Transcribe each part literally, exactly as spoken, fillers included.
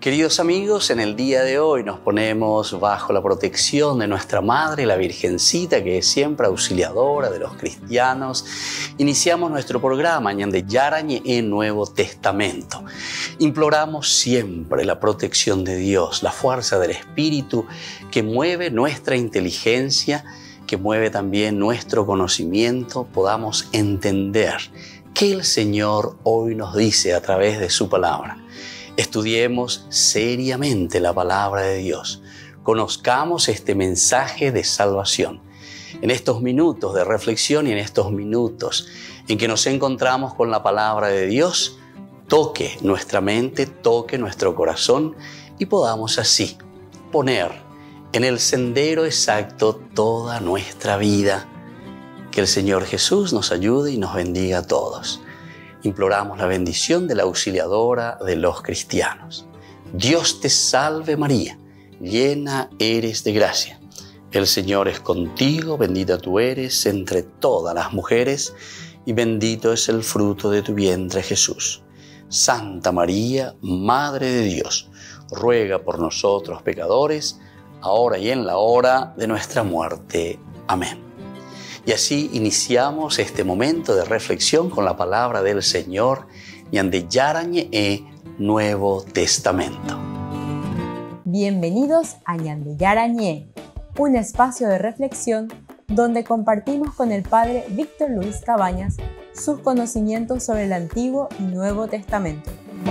Queridos amigos, en el día de hoy nos ponemos bajo la protección de nuestra Madre, la Virgencita, que es siempre auxiliadora de los cristianos. Iniciamos nuestro programa Ñande Yarañe en Nuevo Testamento. Imploramos siempre la protección de Dios, la fuerza del Espíritu que mueve nuestra inteligencia, que mueve también nuestro conocimiento, podamos entender qué el Señor hoy nos dice a través de su palabra. Estudiemos seriamente la palabra de Dios. Conozcamos este mensaje de salvación. En estos minutos de reflexión y en estos minutos en que nos encontramos con la palabra de Dios, toque nuestra mente, toque nuestro corazón y podamos así poner en el sendero exacto toda nuestra vida. Que el Señor Jesús nos ayude y nos bendiga a todos. Imploramos la bendición de la auxiliadora de los cristianos. Dios te salve María, llena eres de gracia. El Señor es contigo, bendita tú eres entre todas las mujeres y bendito es el fruto de tu vientre Jesús. Santa María, Madre de Dios, ruega por nosotros pecadores, ahora y en la hora de nuestra muerte. Amén. Y así iniciamos este momento de reflexión con la palabra del Señor Ñande Yarañe e Nuevo Testamento. Bienvenidos a Ñande Yarañe, un espacio de reflexión donde compartimos con el Padre Víctor Luis Cabañas sus conocimientos sobre el Antiguo y Nuevo Testamento.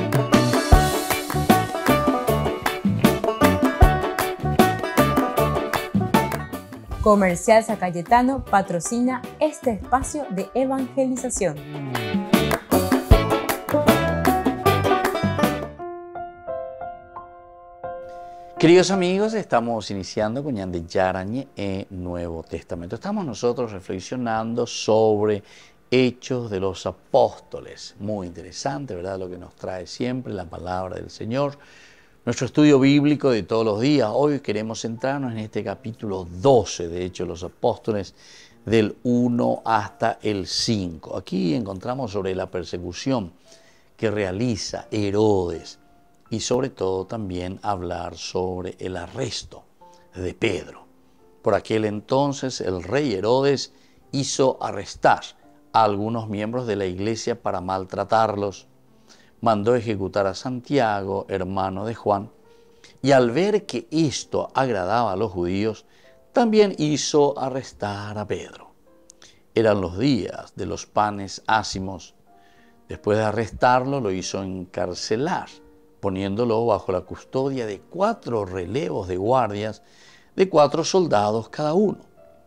Comercial San Cayetano patrocina este espacio de evangelización. Queridos amigos, estamos iniciando con Ñande Yarañe e Nuevo Testamento. Estamos nosotros reflexionando sobre Hechos de los Apóstoles. Muy interesante, ¿verdad? Lo que nos trae siempre la palabra del Señor. Nuestro estudio bíblico de todos los días. Hoy queremos centrarnos en este capítulo doce de Hechos de los Apóstoles, del uno hasta el cinco. Aquí encontramos sobre la persecución que realiza Herodes y sobre todo también hablar sobre el arresto de Pedro. Por aquel entonces el rey Herodes hizo arrestar a algunos miembros de la iglesia para maltratarlos. Mandó ejecutar a Santiago, hermano de Juan, y al ver que esto agradaba a los judíos, también hizo arrestar a Pedro. Eran los días de los panes ácimos. Después de arrestarlo, lo hizo encarcelar, poniéndolo bajo la custodia de cuatro relevos de guardias, de cuatro soldados cada uno.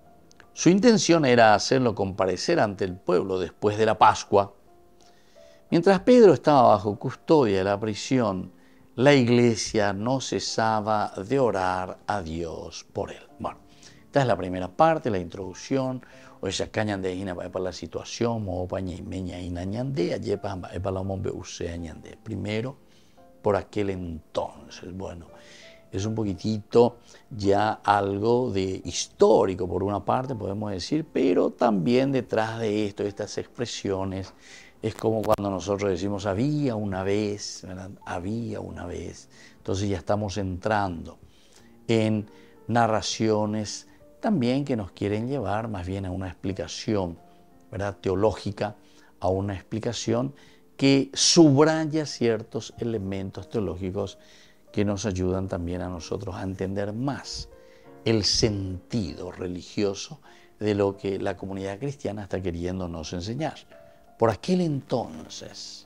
Su intención era hacerlo comparecer ante el pueblo después de la Pascua. Mientras Pedro estaba bajo custodia de la prisión, la iglesia no cesaba de orar a Dios por él. Bueno, esta es la primera parte, la introducción. Hoy se cañan de ina para la situación, mo paña y meña ina ñande, allí para la mombe usea ñande. Primero, por aquel entonces. Bueno, es un poquitito ya algo de histórico por una parte, podemos decir, pero también detrás de esto, estas expresiones, es como cuando nosotros decimos había una vez, ¿verdad? Había una vez. Entonces ya estamos entrando en narraciones también que nos quieren llevar más bien a una explicación, ¿verdad? Teológica, a una explicación que subraya ciertos elementos teológicos que nos ayudan también a nosotros a entender más el sentido religioso de lo que la comunidad cristiana está queriéndonos enseñar. Por aquel entonces,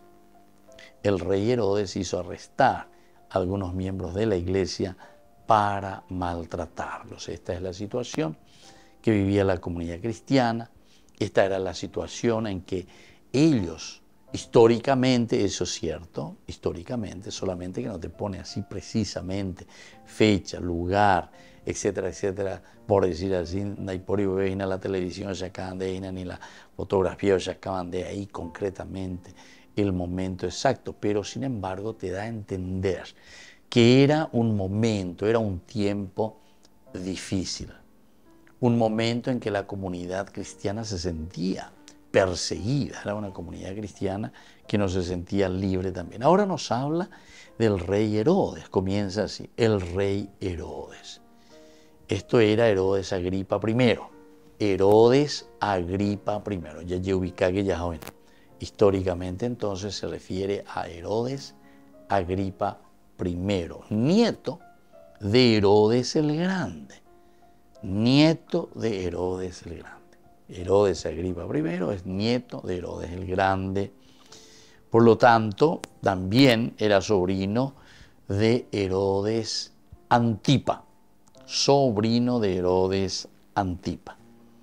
el rey Herodes hizo arrestar a algunos miembros de la iglesia para maltratarlos. Esta es la situación que vivía la comunidad cristiana. Esta era la situación en que ellos, históricamente, eso es cierto, históricamente, solamente que no te pone así precisamente fecha, lugar, etcétera, etcétera, por decir así, no hay por ahí la televisión, se acaban de ir, ni la fotografía, se acaban de ahí concretamente el momento exacto, pero sin embargo te da a entender que era un momento, era un tiempo difícil, un momento en que la comunidad cristiana se sentía perseguida, era una comunidad cristiana que no se sentía libre también. Ahora nos habla del rey Herodes, comienza así, el rey Herodes. Esto era Herodes Agripa primero, Herodes Agripa primero, ya yo ubicé que ya joven. Históricamente entonces se refiere a Herodes Agripa primero, nieto de Herodes el Grande, nieto de Herodes el Grande. Herodes Agripa primero es nieto de Herodes el Grande, por lo tanto también era sobrino de Herodes Antipa, sobrino de Herodes Antipa.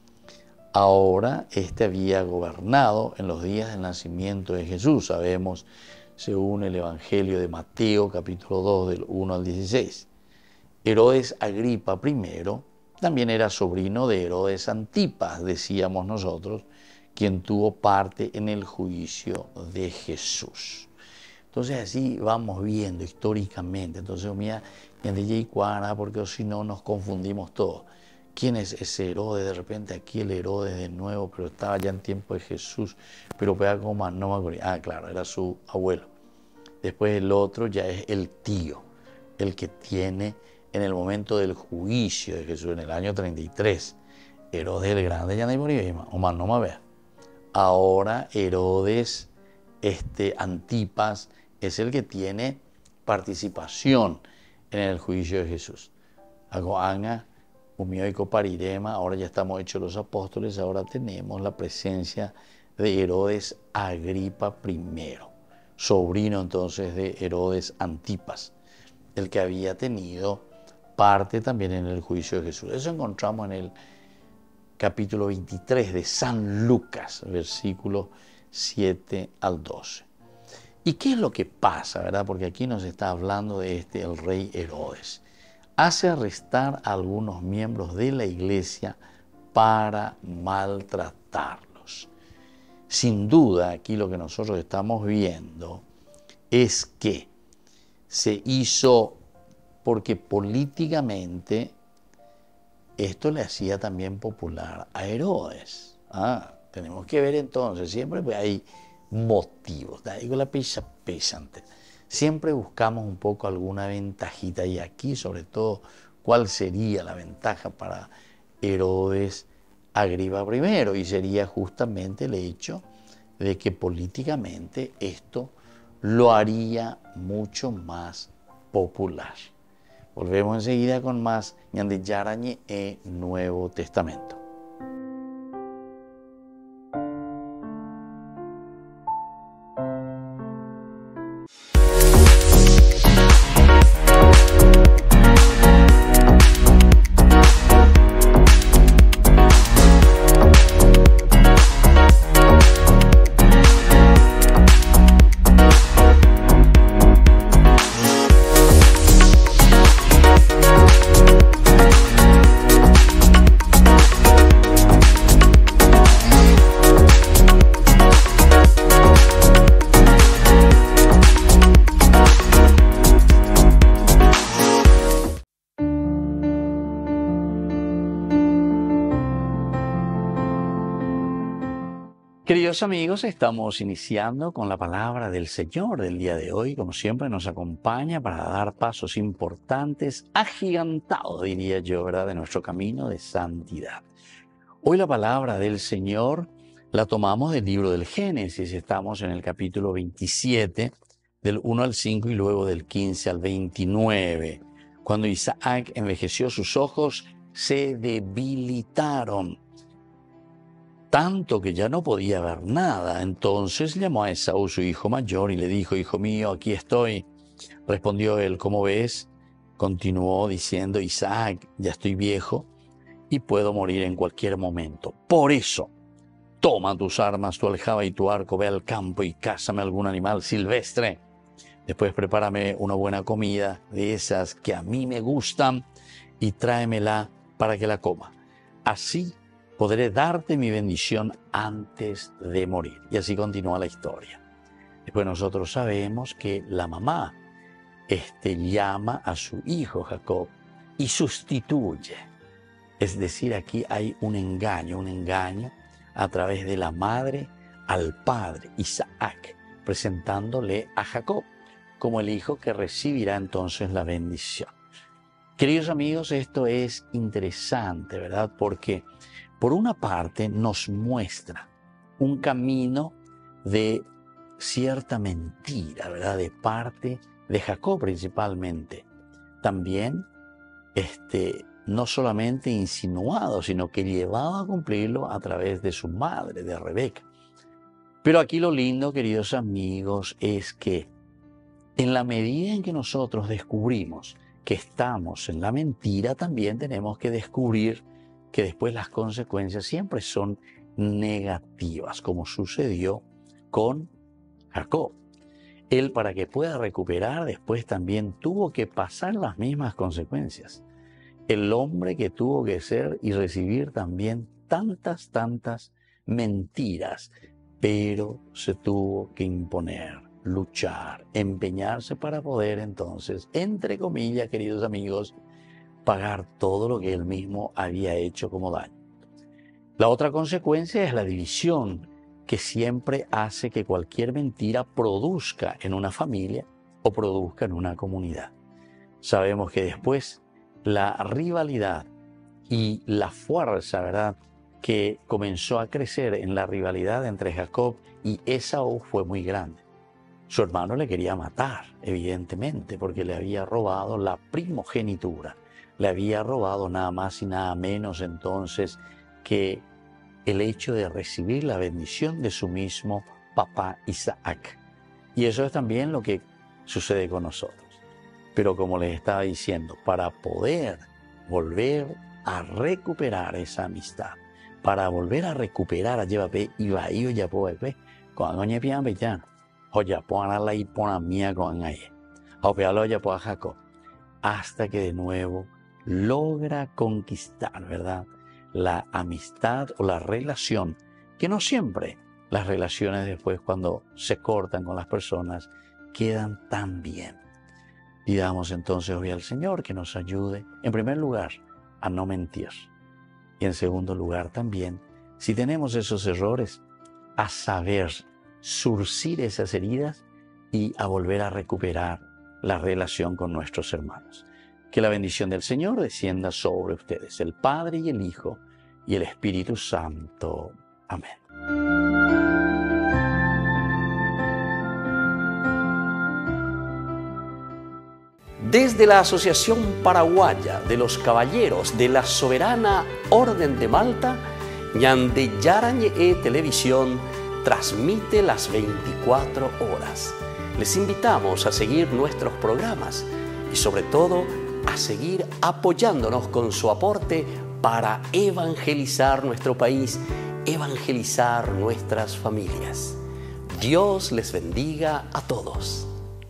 Ahora, este había gobernado en los días del nacimiento de Jesús, sabemos, según el Evangelio de Mateo, capítulo dos, del uno al dieciséis. Herodes Agripa primero también era sobrino de Herodes Antipas, decíamos nosotros, quien tuvo parte en el juicio de Jesús. Entonces así vamos viendo históricamente. Entonces, mira, porque si no nos confundimos todos. ¿Quién es ese Herodes? De repente aquí el Herodes de nuevo, pero estaba ya en tiempo de Jesús, pero pega como más, no me acuerdo. Ah, claro, era su abuelo. Después el otro ya es el tío, el que tiene en el momento del juicio de Jesús, en el año treinta y tres, Herodes el Grande ya no hay por ahí, o más no me vea. Ahora Herodes este, Antipas es el que tiene participación en el juicio de Jesús. Agoanga, Umioico Parirema, ahora ya estamos hechos los apóstoles, ahora tenemos la presencia de Herodes Agripa primero, sobrino entonces de Herodes Antipas, el que había tenido parte también en el juicio de Jesús. Eso encontramos en el capítulo veintitrés de San Lucas, versículos siete al doce. ¿Y qué es lo que pasa, verdad? Porque aquí nos está hablando de este, el rey Herodes. Hace arrestar a algunos miembros de la iglesia para maltratarlos. Sin duda, aquí lo que nosotros estamos viendo es que se hizo porque políticamente esto le hacía también popular a Herodes. Ah, tenemos que ver entonces, siempre pues, hay motivos, digo la pesa pesante. Siempre buscamos un poco alguna ventajita y aquí sobre todo, ¿cuál sería la ventaja para Herodes Agripa primero? Y sería justamente el hecho de que políticamente esto lo haría mucho más popular. Volvemos enseguida con más Ñande Yarañe e Nuevo Testamento. Queridos amigos, estamos iniciando con la palabra del Señor del día de hoy. Como siempre nos acompaña para dar pasos importantes, agigantados, diría yo, ¿verdad?, de nuestro camino de santidad. Hoy la palabra del Señor la tomamos del libro del Génesis. Estamos en el capítulo veintisiete, del uno al cinco y luego del quince al veintinueve. Cuando Isaac envejeció, sus ojos se debilitaron, tanto que ya no podía ver nada. Entonces llamó a Esaú, su hijo mayor, y le dijo: hijo mío, aquí estoy. Respondió él: ¿cómo ves? Continuó diciendo Isaac: ya estoy viejo y puedo morir en cualquier momento. Por eso, toma tus armas, tu aljaba y tu arco, ve al campo y cázame algún animal silvestre. Después prepárame una buena comida de esas que a mí me gustan y tráemela para que la coma. Así podré darte mi bendición antes de morir. Y así continúa la historia. Después nosotros sabemos que la mamá este, llama a su hijo Jacob y sustituye. Es decir, aquí hay un engaño, un engaño a través de la madre al padre Isaac, presentándole a Jacob como el hijo que recibirá entonces la bendición. Queridos amigos, esto es interesante, ¿verdad? Porque por una parte nos muestra un camino de cierta mentira, ¿verdad? De parte de Jacob principalmente. También, este, no solamente insinuado, sino que llevado a cumplirlo a través de su madre, de Rebeca. Pero aquí lo lindo, queridos amigos, es que en la medida en que nosotros descubrimos que estamos en la mentira, también tenemos que descubrir que después las consecuencias siempre son negativas, como sucedió con Jacob. Él, para que pueda recuperar, después también tuvo que pasar las mismas consecuencias. El hombre que tuvo que ser y recibir también tantas, tantas mentiras, pero se tuvo que imponer, luchar, empeñarse para poder entonces, entre comillas, queridos amigos, pagar todo lo que él mismo había hecho como daño. La otra consecuencia es la división, que siempre hace que cualquier mentira produzca en una familia o produzca en una comunidad. Sabemos que después la rivalidad y la fuerza, ¿verdad?, que comenzó a crecer en la rivalidad entre Jacob y Esaú fue muy grande. Su hermano le quería matar, evidentemente, porque le había robado la primogenitura. Le había robado nada más y nada menos entonces que el hecho de recibir la bendición de su mismo papá Isaac. Y eso es también lo que sucede con nosotros. Pero como les estaba diciendo, para poder volver a recuperar esa amistad, para volver a recuperar a Yevape y Bahío Yapoepe, con Añe Pian Bellano, o Yapón a la Ipona mía con Aye, o Pealo Yapo a Jacob, hasta que de nuevo logra conquistar, ¿verdad?, la amistad o la relación, que no siempre las relaciones después cuando se cortan con las personas quedan tan bien. Pidamos entonces hoy al Señor que nos ayude, en primer lugar, a no mentir. Y en segundo lugar también, si tenemos esos errores, a saber surcir esas heridas y a volver a recuperar la relación con nuestros hermanos. Que la bendición del Señor descienda sobre ustedes, el Padre y el Hijo y el Espíritu Santo. Amén. Desde la Asociación Paraguaya de los Caballeros de la Soberana Orden de Malta, Ñande Yarañe E Televisión transmite las veinticuatro horas. Les invitamos a seguir nuestros programas y sobre todo a seguir apoyándonos con su aporte para evangelizar nuestro país, evangelizar nuestras familias. Dios les bendiga a todos.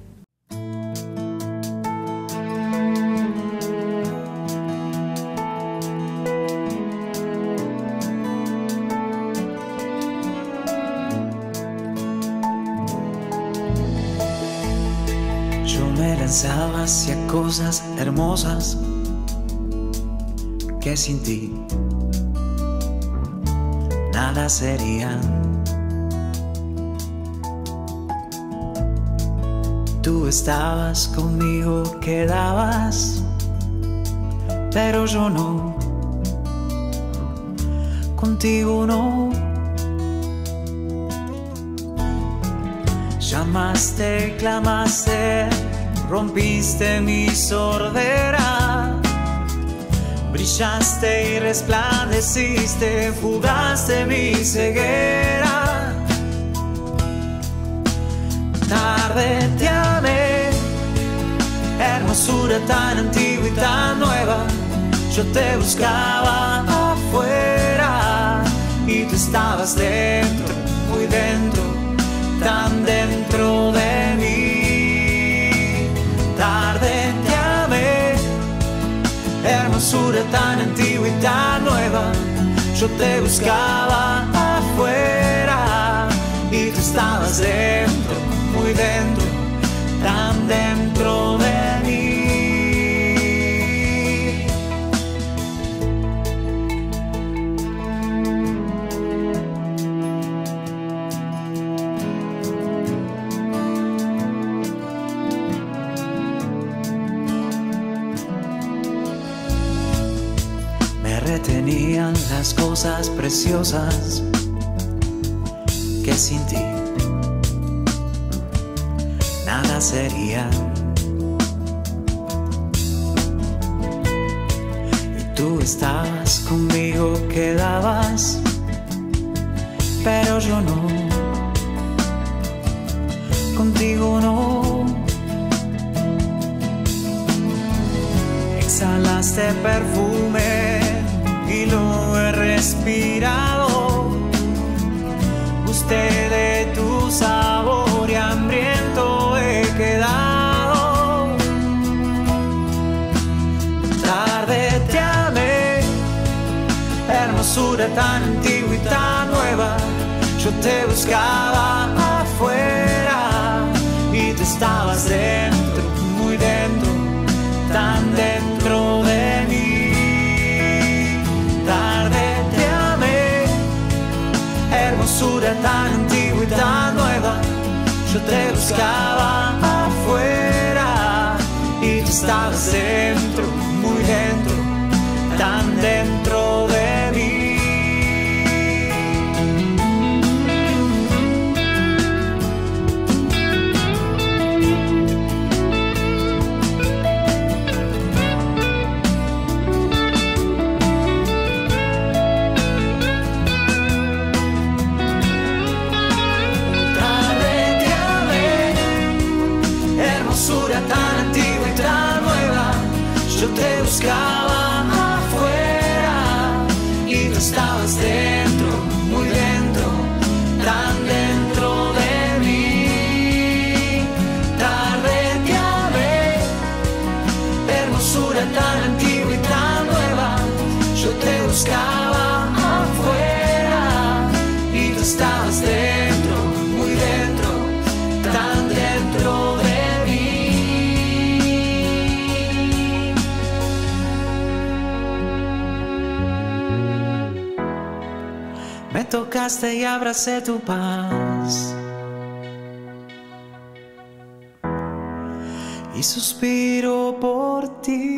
Pensaba hacia cosas hermosas que sin ti nada serían. Tú estabas conmigo, quedabas, pero yo no, contigo no. Llamaste, clamaste, rompiste mi sordera, brillaste y resplandeciste, fugaste mi ceguera. Tarde te amé, hermosura tan antigua y tan nueva. Yo te buscaba afuera y tú estabas dentro, muy dentro, tan dentro de mí. Tarde te amé, hermosura tan antigua y tan nueva. Yo te buscaba afuera y tú estabas dentro, muy dentro, tan dentro de mí. detenían las cosas preciosas que sin ti nada sería. Y tú estabas conmigo, quedabas, pero yo no, contigo no. Exhalaste perfume y lo he respirado. Gusté de tu sabor y hambriento he quedado. Tarde te amé, hermosura tan antigua y tan nueva. Yo te buscaba afuera y tú estabas dentro, muy dentro, tan dentro de mí. Tarde te amé, hermosura tan antigua y tan nueva. Yo te buscaba afuera y tú estabas dentro, muy dentro, tan dentro de mí. Tan antigua y tan nueva, yo te buscaba afuera y tú estabas dentro, muy dentro, tan dentro de mí. Tarde te amé, hermosura tan antigua y tan nueva, yo te buscaba afuera y tú estabas dentro, muy dentro, tan dentro de mí. Me tocaste y abracé tu paz y suspiro por ti.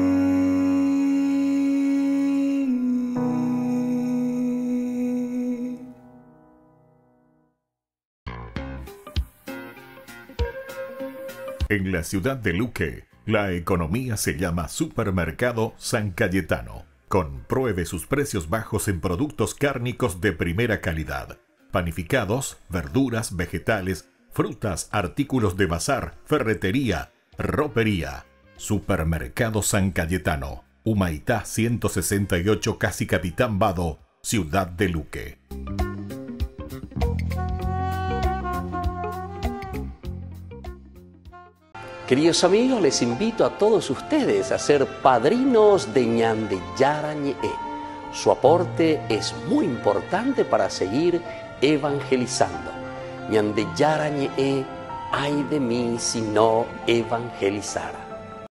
En la ciudad de Luque, la economía se llama Supermercado San Cayetano. Compruebe sus precios bajos en productos cárnicos de primera calidad. Panificados, verduras, vegetales, frutas, artículos de bazar, ferretería, ropería. Supermercado San Cayetano. Humaitá ciento sesenta y ocho, Casi Capitán Vado, ciudad de Luque. Queridos amigos, les invito a todos ustedes a ser padrinos de Ñande Yarañe. Su aporte es muy importante para seguir evangelizando. Ñande Yarañe, ay de mí si no evangelizara.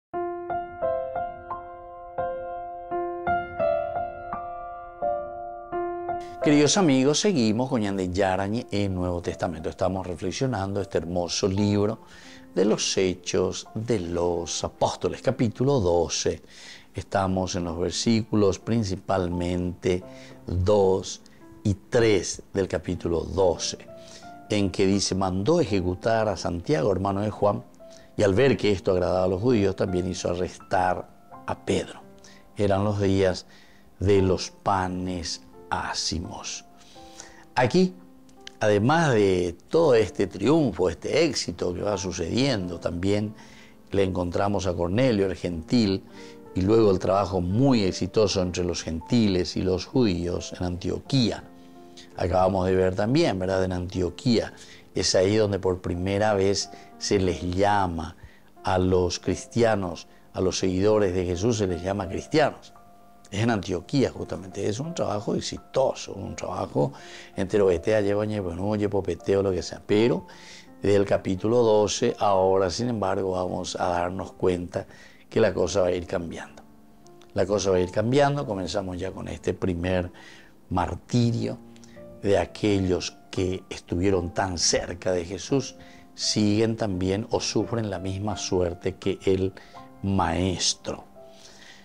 Queridos amigos, seguimos con Ñande Yarañe en Nuevo Testamento. Estamos reflexionando este hermoso libro de los Hechos de los Apóstoles, capítulo doce. Estamos en los versículos principalmente dos y tres del capítulo doce, en que dice: mandó ejecutar a Santiago, hermano de Juan, y al ver que esto agradaba a los judíos, también hizo arrestar a Pedro. Eran los días de los panes ácimos. Aquí, además de todo este triunfo, este éxito que va sucediendo, también le encontramos a Cornelio el gentil y luego el trabajo muy exitoso entre los gentiles y los judíos en Antioquía. Acabamos de ver también, ¿verdad? En Antioquía es ahí donde por primera vez se les llama a los cristianos, a los seguidores de Jesús, se les llama cristianos. Es en Antioquía justamente, es un trabajo exitoso, un trabajo entero betea, llevañe, bueno, popeteo, lo que sea. Pero del capítulo doce, ahora sin embargo vamos a darnos cuenta que la cosa va a ir cambiando. La cosa va a ir cambiando, comenzamos ya con este primer martirio de aquellos que estuvieron tan cerca de Jesús, siguen también o sufren la misma suerte que el maestro.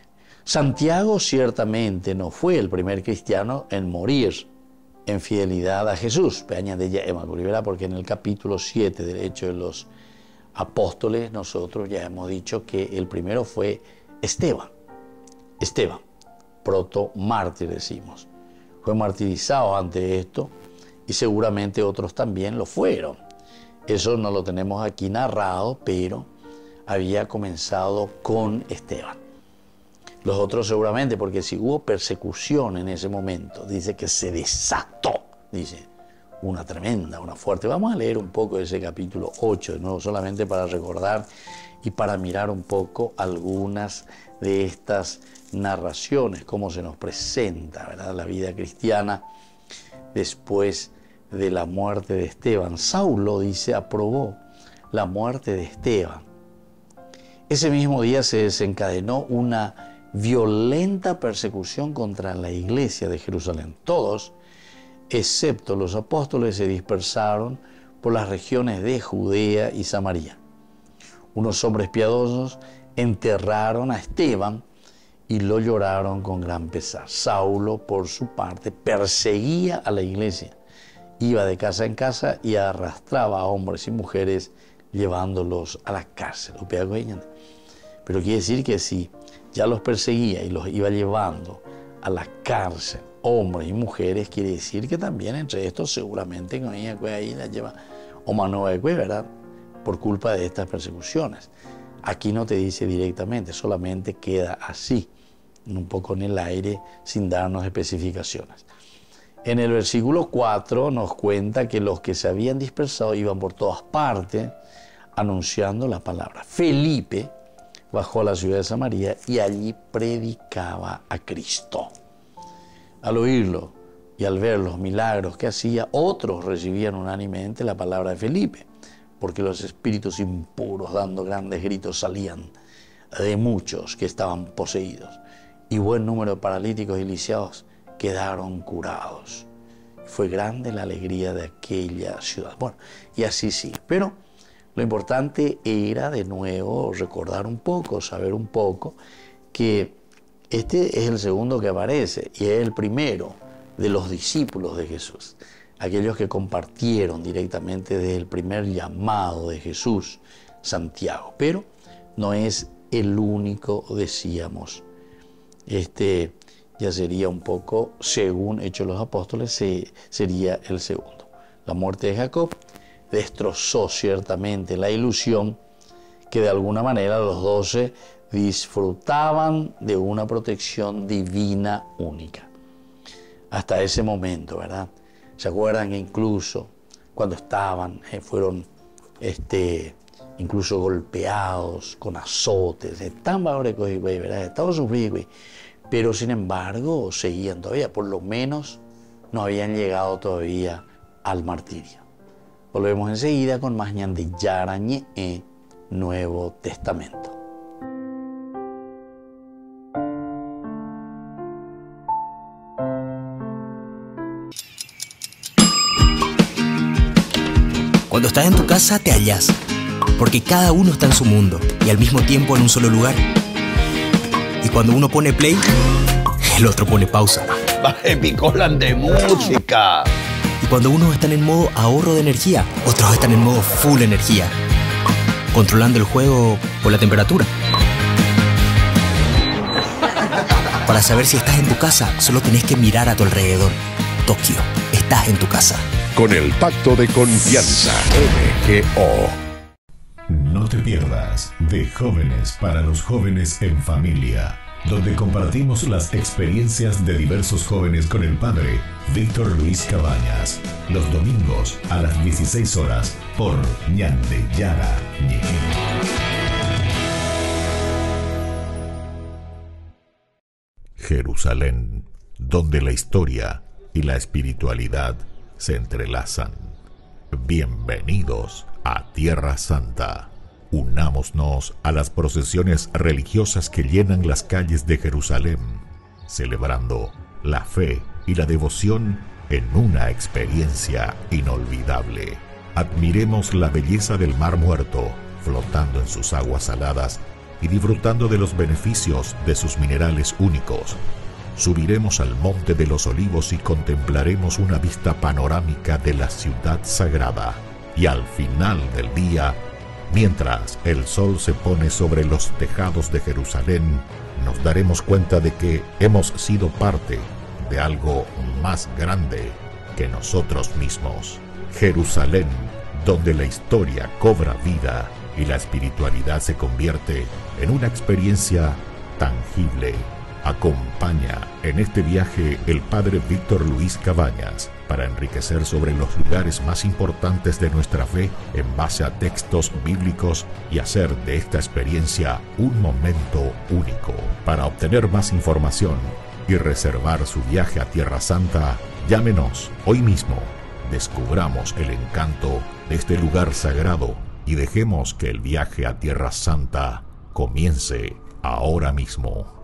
Santiago ciertamente no fue el primer cristiano en morir en fidelidad a Jesús, porque en el capítulo siete del Hecho de los Apóstoles nosotros ya hemos dicho que el primero fue Esteban, Esteban, proto-mártir decimos, fue martirizado ante esto y seguramente otros también lo fueron. Eso no lo tenemos aquí narrado, pero había comenzado con Esteban. Los otros seguramente, porque si hubo persecución en ese momento, dice que se desató, dice, una tremenda, una fuerte. Vamos a leer un poco de ese capítulo ocho, de nuevo, solamente para recordar y para mirar un poco algunas de estas narraciones, cómo se nos presenta, ¿verdad?, la vida cristiana después de la muerte de Esteban. Saulo, dice, aprobó la muerte de Esteban. Ese mismo día se desencadenó una violenta persecución contra la iglesia de Jerusalén. Todos, excepto los apóstoles, se dispersaron por las regiones de Judea y Samaria. Unos hombres piadosos enterraron a Esteban y lo lloraron con gran pesar. Saulo, por su parte, perseguía a la iglesia. Iba de casa en casa y arrastraba a hombres y mujeres llevándolos a la cárcel. Pero quiere decir que si ya los perseguía y los iba llevando a la cárcel, hombres y mujeres, quiere decir que también entre estos seguramente ahí la lleva o mano de ¿verdad?, por culpa de estas persecuciones. Aquí no te dice directamente, solamente queda así, un poco en el aire, sin darnos especificaciones. En el versículo cuatro nos cuenta que los que se habían dispersado iban por todas partes anunciando la palabra. Felipe bajó a la ciudad de Samaria y allí predicaba a Cristo. Al oírlo y al ver los milagros que hacía, otros recibían unánimemente la palabra de Felipe, porque los espíritus impuros, dando grandes gritos, salían de muchos que estaban poseídos, y buen número de paralíticos y lisiados quedaron curados. Fue grande la alegría de aquella ciudad. Bueno, y así sí, pero lo importante era de nuevo recordar un poco, saber un poco, que este es el segundo que aparece y es el primero de los discípulos de Jesús, aquellos que compartieron directamente desde el primer llamado de Jesús, Santiago, pero no es el único, decíamos. Este ya sería un poco, según Hechos de los Apóstoles, se, sería el segundo. La muerte de Jacob destrozó ciertamente la ilusión que de alguna manera los doce disfrutaban de una protección divina única. Hasta ese momento, ¿verdad? ¿Se acuerdan que incluso cuando estaban, eh, fueron este, incluso golpeados con azotes, tan valores, ¿verdad? Estaban sufriendo, pero sin embargo seguían todavía, por lo menos no habían llegado todavía al martirio. Volvemos enseguida con más Ñande Yarañe e Nuevo Testamento. Cuando estás en tu casa te hallas, porque cada uno está en su mundo y al mismo tiempo en un solo lugar. Y cuando uno pone play, el otro pone pausa. Baje picolan de música. Y cuando unos están en modo ahorro de energía, otros están en modo full energía, controlando el juego por la temperatura. Para saber si estás en tu casa, solo tenés que mirar a tu alrededor. Tokio, estás en tu casa. Con el Pacto de Confianza M G O. No te pierdas de Jóvenes para los Jóvenes en Familia, donde compartimos las experiencias de diversos jóvenes con el padre Víctor Luis Cabañas, los domingos a las dieciséis horas por Ñande Yarañe. Jerusalén, donde la historia y la espiritualidad se entrelazan. Bienvenidos a Tierra Santa. Unámonos a las procesiones religiosas que llenan las calles de Jerusalén, celebrando la fe y la devoción en una experiencia inolvidable. Admiremos la belleza del Mar Muerto, flotando en sus aguas saladas, y disfrutando de los beneficios de sus minerales únicos. Subiremos al Monte de los Olivos y contemplaremos una vista panorámica de la ciudad sagrada. Y al final del día, mientras el sol se pone sobre los tejados de Jerusalén, nos daremos cuenta de que hemos sido parte de algo más grande que nosotros mismos. Jerusalén, donde la historia cobra vida y la espiritualidad se convierte en una experiencia tangible. Acompaña en este viaje el padre Víctor Luis Cabañas para enriquecer sobre los lugares más importantes de nuestra fe en base a textos bíblicos y hacer de esta experiencia un momento único. Para obtener más información y reservar su viaje a Tierra Santa, llámenos hoy mismo. Descubramos el encanto de este lugar sagrado y dejemos que el viaje a Tierra Santa comience ahora mismo.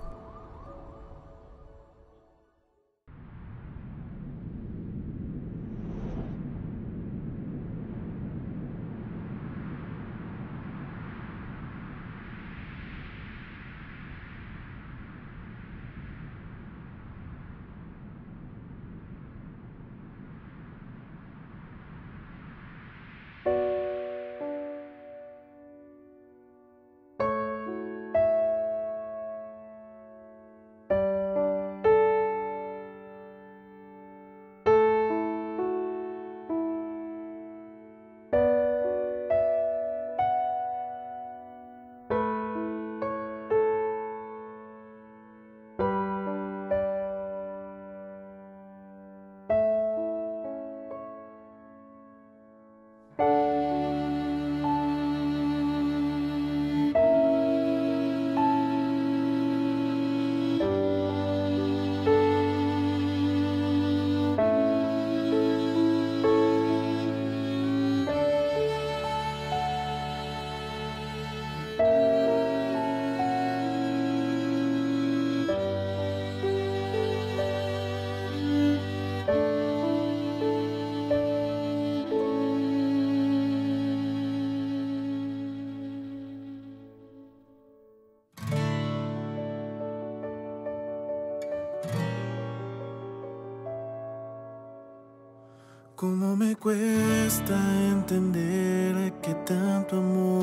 Cómo me cuesta entender que tanto amor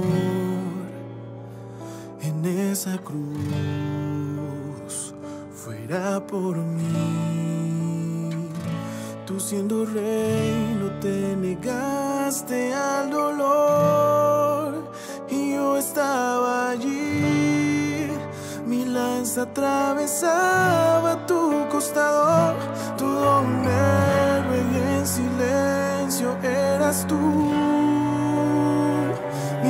en esa cruz fuera por mí. Tú siendo rey no te negaste al dolor y yo estaba allí. Mi lanza atravesaba tu costado, tu don héroe y en silencio eras tú, mi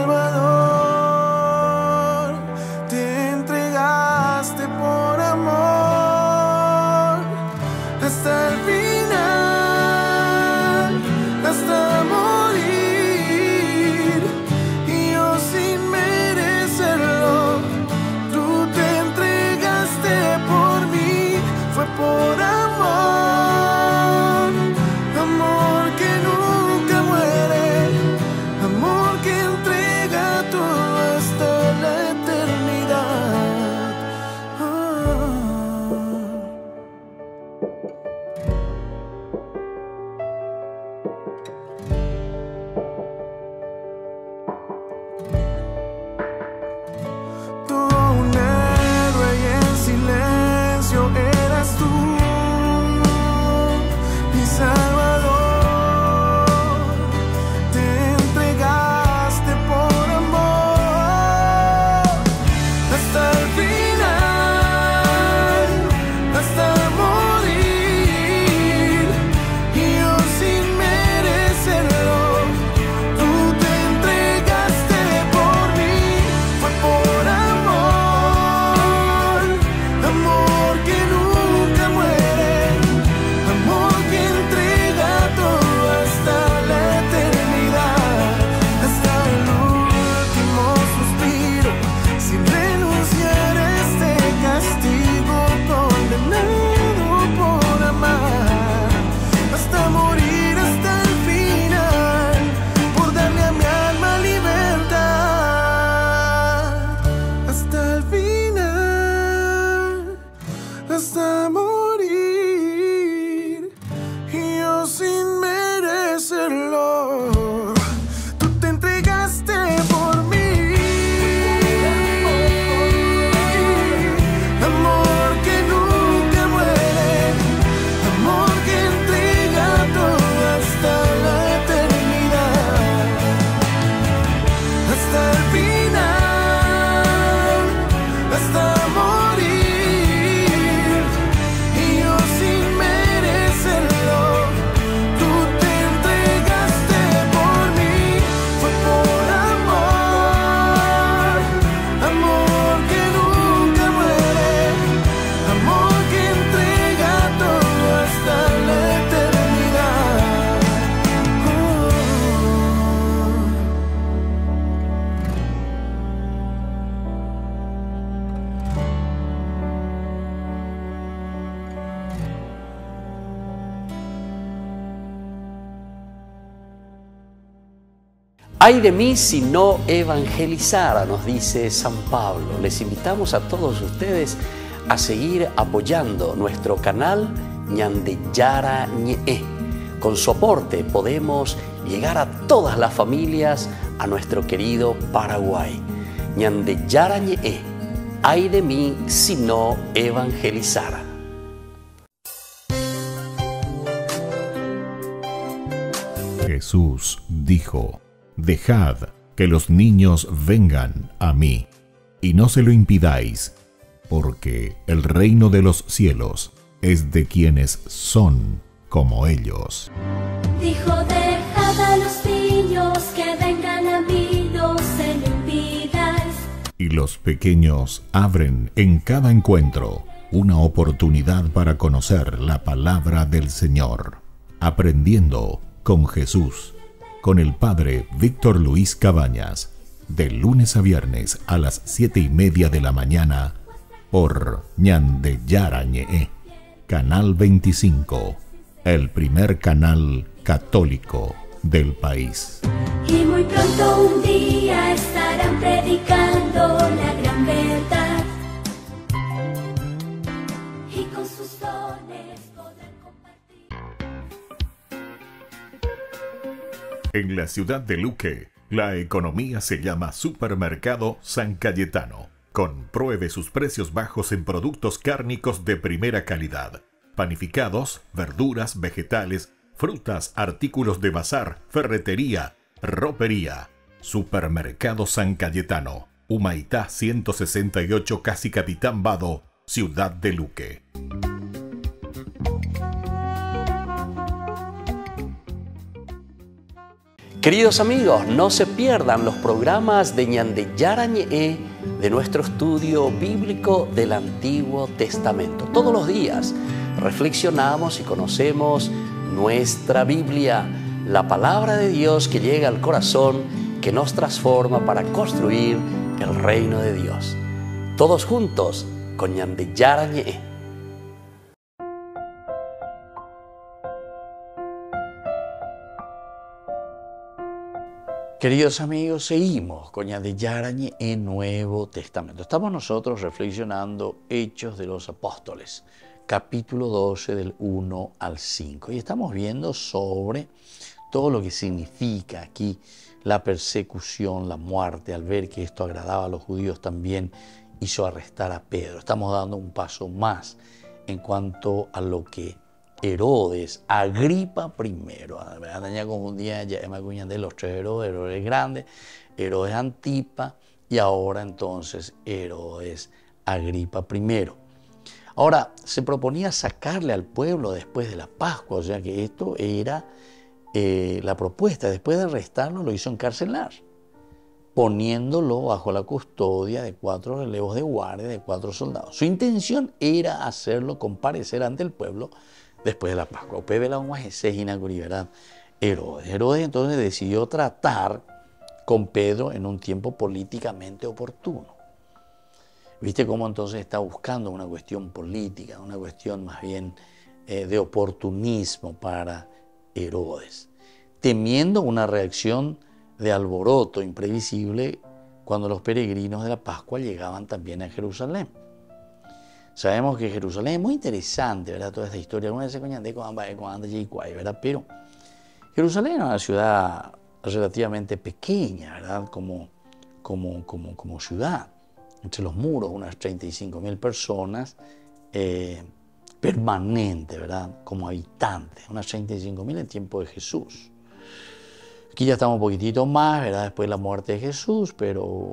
Salvador. Te entregaste por amor hasta el final, hasta morir, y yo sin merecerlo, tú te entregaste por mí. Fue por amor, amor que nunca muere. Ay de mí si no evangelizara, nos dice San Pablo. Les invitamos a todos ustedes a seguir apoyando nuestro canal Ñande Yarañe. Con su aporte podemos llegar a todas las familias a nuestro querido Paraguay. Ñande Yarañe. Ay de mí si no evangelizara. Jesús dijo: Dejad que los niños vengan a mí, y no se lo impidáis, porque el reino de los cielos es de quienes son como ellos. Dijo: dejad a los niños que vengan a mí, no se lo impidáis. Y los pequeños abren en cada encuentro una oportunidad para conocer la palabra del Señor, aprendiendo con Jesús, con el Padre Víctor Luis Cabañas, de lunes a viernes a las siete y media de la mañana, por Ñande Yarañe, Canal veinticinco, el primer canal católico del país. Y muy pronto un día estarán predicando la gran verdad, y con sus dones podrán compartir. En la ciudad de Luque, la economía se llama Supermercado San Cayetano. Compruebe sus precios bajos en productos cárnicos de primera calidad. Panificados, verduras, vegetales, frutas, artículos de bazar, ferretería, ropería. Supermercado San Cayetano, Humaitá ciento sesenta y ocho, Casi Capitán Vado, ciudad de Luque. Queridos amigos, no se pierdan los programas de Ñande Yarañe de nuestro estudio bíblico del Antiguo Testamento. Todos los días reflexionamos y conocemos nuestra Biblia, la palabra de Dios que llega al corazón, que nos transforma para construir el reino de Dios. Todos juntos con Ñande Yarañe. Queridos amigos, seguimos con Ñande Yarañe en Nuevo Testamento. Estamos nosotros reflexionando Hechos de los Apóstoles, capítulo doce del uno al cinco. Y estamos viendo sobre todo lo que significa aquí la persecución, la muerte. Al ver que esto agradaba a los judíos, también hizo arrestar a Pedro. Estamos dando un paso más en cuanto a lo que Herodes, Agripa primero, tenía confundida ya de los tres Herodes, Herodes grande, Herodes Antipa y ahora entonces Herodes Agripa primero. Ahora, se proponía sacarle al pueblo después de la Pascua, o sea que esto era eh, la propuesta. Después de arrestarlo, lo hizo encarcelar, poniéndolo bajo la custodia de cuatro relevos de guardia, de cuatro soldados. Su intención era hacerlo comparecer ante el pueblo después de la Pascua. Pepe la ¿verdad? Herodes. Herodes entonces decidió tratar con Pedro en un tiempo políticamente oportuno. ¿Viste cómo entonces está buscando una cuestión política, una cuestión más bien eh, de oportunismo para Herodes? Temiendo una reacción de alboroto imprevisible cuando los peregrinos de la Pascua llegaban también a Jerusalén. Sabemos que Jerusalén es muy interesante, ¿verdad? Toda esta historia. Alguna vez se coñan de cuando anda Jaycuay, ¿verdad? Pero Jerusalén es una ciudad relativamente pequeña, ¿verdad? Como, como, como, como ciudad. Entre los muros, unas treinta y cinco mil personas eh, permanentes, ¿verdad? Como habitantes, unas treinta y cinco mil en tiempo de Jesús. Aquí ya estamos un poquitito más, ¿verdad? Después de la muerte de Jesús, pero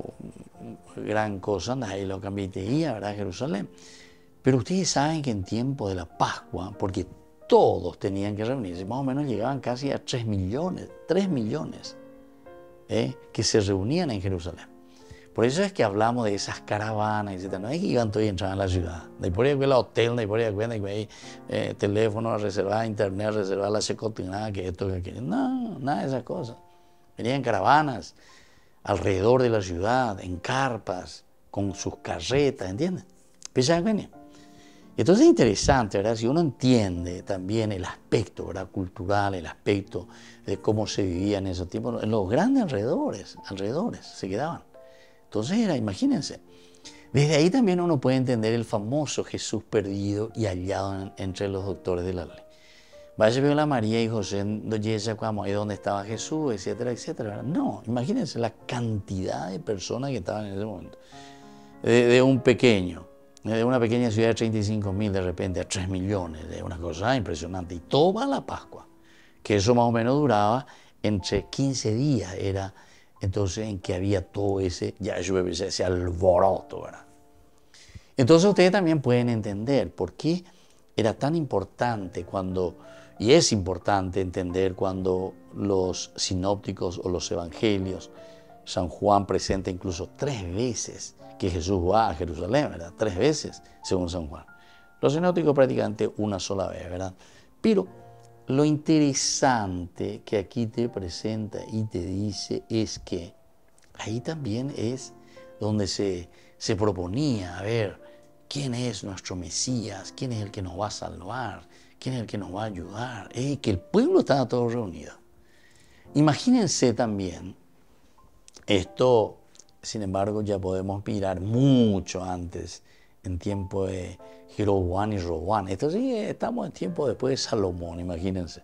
gran cosa, nadie lo cambiaría, ¿verdad? Jerusalén. Pero ustedes saben que en tiempo de la Pascua, porque todos tenían que reunirse, más o menos llegaban casi a tres millones, tres millones, ¿eh? que se reunían en Jerusalén. Por eso es que hablamos de esas caravanas, etcétera. No es que iban todos y entraban a la ciudad. No hay por ahí que la hotel, no hay por ahí que hay eh, teléfono reservado, internet reservado, la secotinada, que esto, que aquello. No, nada de esas cosas. Venían caravanas alrededor de la ciudad, en carpas, con sus carretas, ¿entienden? ¿Pensaban que venía? Entonces es interesante, ¿verdad? Si uno entiende también el aspecto, ¿verdad?, cultural, el aspecto de cómo se vivía en esos tiempos, en los grandes alrededores, alrededores se quedaban. Entonces era, imagínense, desde ahí también uno puede entender el famoso Jesús perdido y hallado en, entre los doctores de la ley. Vaya vio la María y José, ahí donde estaba Jesús, etcétera, etcétera, ¿verdad? No, imagínense la cantidad de personas que estaban en ese momento. De, de un pequeño, de una pequeña ciudad de treinta y cinco mil de repente a tres millones, de una cosa impresionante. Y toda la Pascua, que eso más o menos duraba entre quince días, era entonces en que había todo ese, ya ese, ese alboroto, ¿verdad? Entonces ustedes también pueden entender por qué era tan importante cuando, y es importante entender cuando los sinópticos o los evangelios, San Juan presenta incluso tres veces que Jesús va a Jerusalén, ¿verdad? Tres veces, según San Juan. Los sinópticos prácticamente una sola vez, ¿verdad? Pero lo interesante que aquí te presenta y te dice es que ahí también es donde se, se proponía, a ver, ¿quién es nuestro Mesías? ¿Quién es el que nos va a salvar? ¿Quién es el que nos va a ayudar? Eh, que el pueblo estaba todo reunido. Imagínense también, esto, sin embargo, ya podemos mirar mucho antes, en tiempo de Jeroboam y Roboam. Esto sí, estamos en tiempo después de Salomón, imagínense.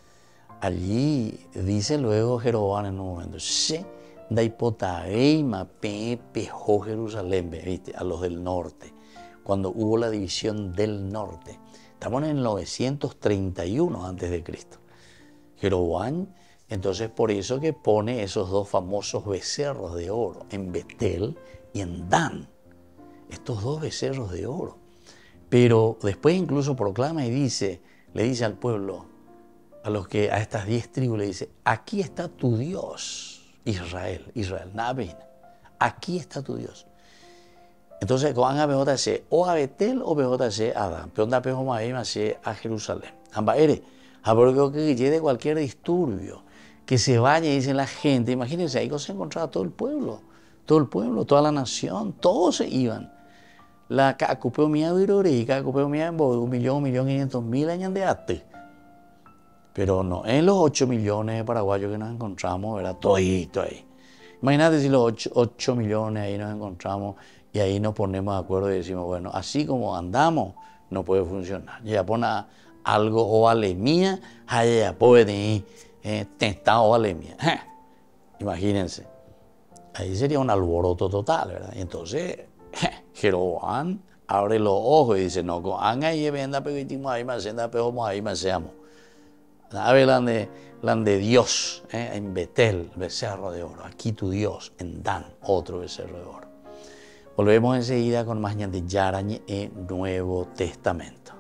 Allí dice luego Jeroboam en un momento, se da hipotareima pe pejó Jerusalén, ¿viste? A los del norte, cuando hubo la división del norte. Estamos en el novecientos treinta y uno antes de Cristo. Jeroboam, entonces por eso que pone esos dos famosos becerros de oro en Betel y en Dan. Estos dos becerros de oro. Pero después incluso proclama y dice, le dice al pueblo, a los que a estas diez tribus le dice, aquí está tu Dios, Israel, Israel, Nabin, aquí está tu Dios. Entonces, van a B J C o a Betel o B J C a Dan, pero onda pejo más a Jerusalén. Ambaere, a ver que llegue cualquier disturbio, que se vaya y dice la gente, imagínense, ahí se encontraba todo el pueblo, todo el pueblo, toda la nación, todos se iban. La cacupeo mía virori, cacupeo mía en un millón, un millón quinientos mil años de ate. Pero no, en los ocho millones de paraguayos que nos encontramos, era todito ahí. Imagínate si los ocho millones ahí nos encontramos y ahí nos ponemos de acuerdo y decimos, bueno, así como andamos, no puede funcionar. Ya pone algo o alemía, ya puede testar o alemía. Imagínense. Ahí sería un alboroto total, ¿verdad? Y entonces, Jeroboam abre los ojos y dice, no, con ahí venda peguitimos ahí más senda pegamos ahí más seamos. Hablan de, hablan de Dios, ¿eh? En Betel, becerro de oro. Aquí tu Dios, en Dan, otro becerro de oro. Volvemos enseguida con más Ñande Yarañe en Nuevo Testamento.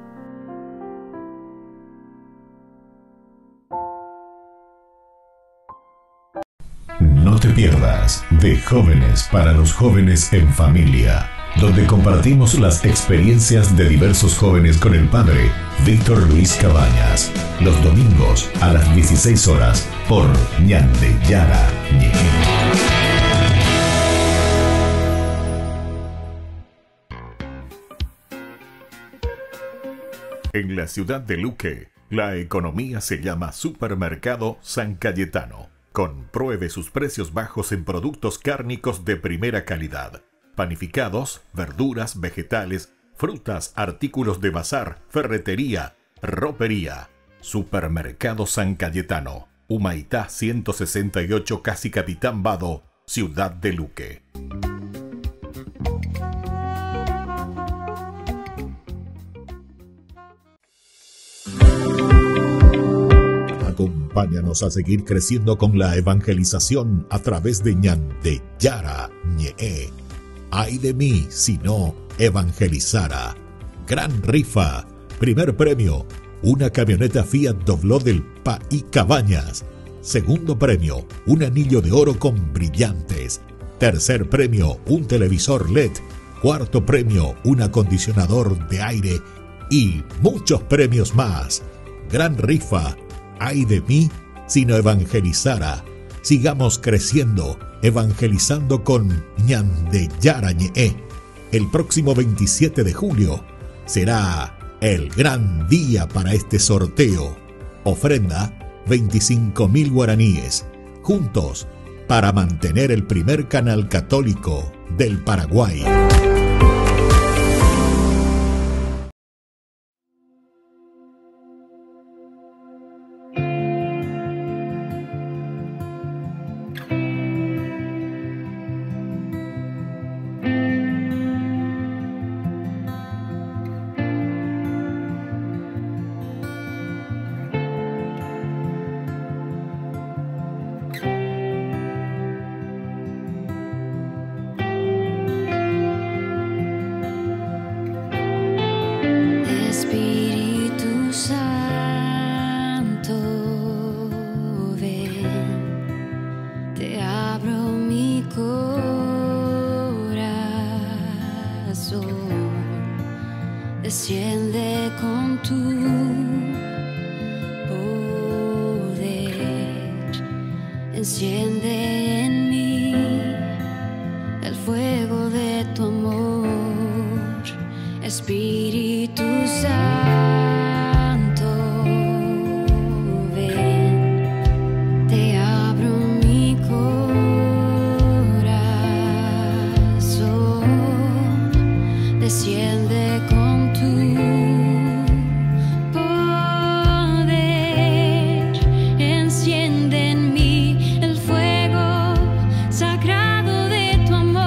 No te pierdas de Jóvenes para los Jóvenes en Familia, donde compartimos las experiencias de diversos jóvenes con el padre Víctor Luis Cabañas, los domingos a las dieciséis horas por Ñande Yarañe. En la ciudad de Luque, la economía se llama Supermercado San Cayetano. Compruebe sus precios bajos en productos cárnicos de primera calidad. Panificados, verduras, vegetales, frutas, artículos de bazar, ferretería, ropería. Supermercado San Cayetano, Humaitá ciento sesenta y ocho, Casi Capitán Vado, Ciudad de Luque. Acompáñanos a seguir creciendo con la evangelización a través de Ñande Yarañe. Ay de mí si no evangelizara. Gran rifa. Primer premio, una camioneta Fiat Dobló del Pa y Cabañas. Segundo premio, un anillo de oro con brillantes. Tercer premio, un televisor L E D. Cuarto premio, un acondicionador de aire. Y muchos premios más. Gran rifa. Ay de mí si no evangelizara. Sigamos creciendo, evangelizando con Ñande Yarañe. El próximo veintisiete de julio, será el gran día para este sorteo. Ofrenda veinticinco mil guaraníes. Juntos para mantener el primer canal católico del Paraguay. Espíritu Santo, ven, te abro mi corazón, desciende con tu poder, enciende en mí el fuego de tu amor, Espíritu Santo, ven, te abro mi corazón, desciende con tu poder, enciende en mí el fuego sagrado de tu amor.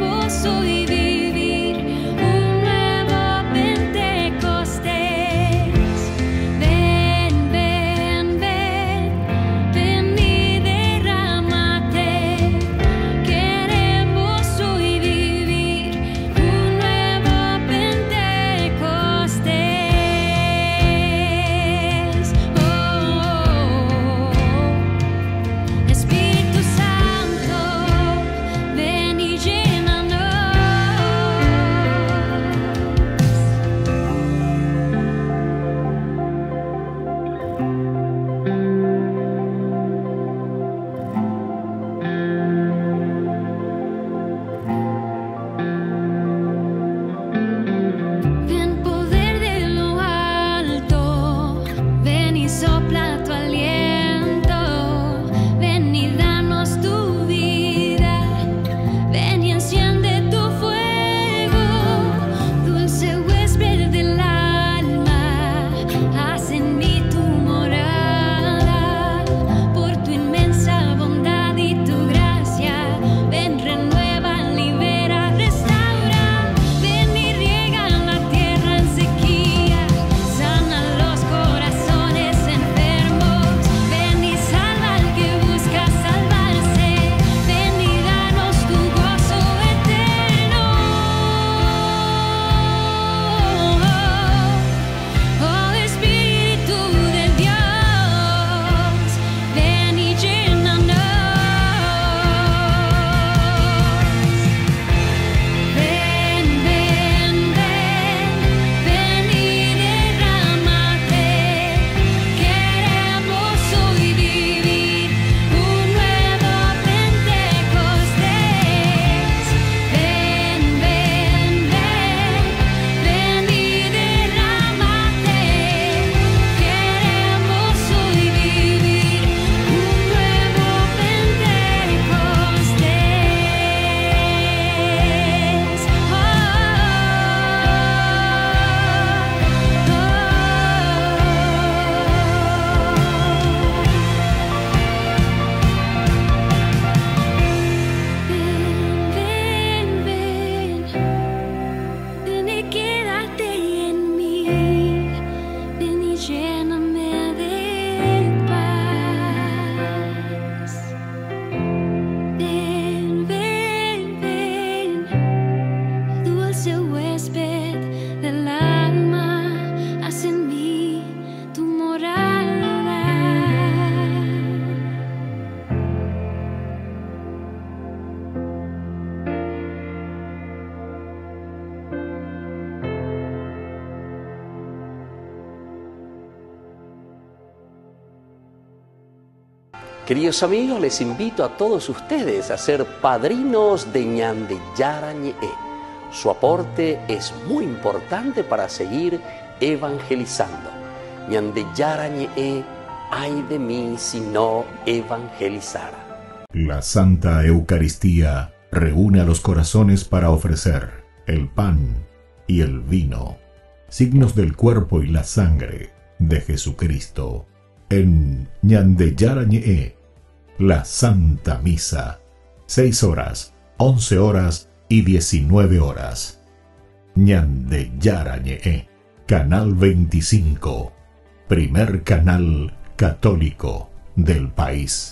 Hoy vivir un nuevo Pentecostés. Queridos amigos, les invito a todos ustedes a ser padrinos de Ñande Yarañe. Su aporte es muy importante para seguir evangelizando. Ñande Yarañe, ay de mí si no evangelizara. La Santa Eucaristía reúne a los corazones para ofrecer el pan y el vino, signos del cuerpo y la sangre de Jesucristo. En Ñande Yarañe, la Santa Misa, seis horas, once horas y diecinueve horas. Ñande Yarañe, Canal veinticinco, primer canal católico del país.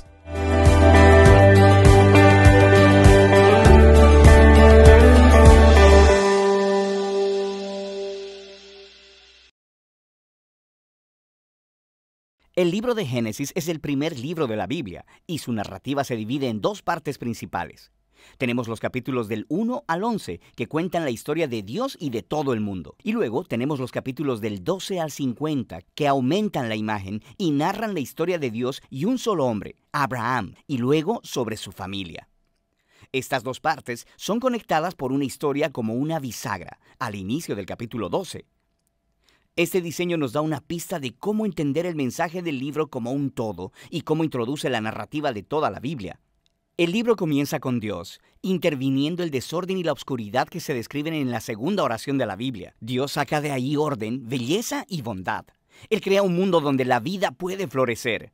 El libro de Génesis es el primer libro de la Biblia y su narrativa se divide en dos partes principales. Tenemos los capítulos del uno al once que cuentan la historia de Dios y de todo el mundo. Y luego tenemos los capítulos del doce al cincuenta que aumentan la imagen y narran la historia de Dios y un solo hombre, Abraham, y luego sobre su familia. Estas dos partes son conectadas por una historia como una bisagra al inicio del capítulo doce. Este diseño nos da una pista de cómo entender el mensaje del libro como un todo y cómo introduce la narrativa de toda la Biblia. El libro comienza con Dios, interviniendo el desorden y la oscuridad que se describen en la segunda oración de la Biblia. Dios saca de ahí orden, belleza y bondad. Él crea un mundo donde la vida puede florecer.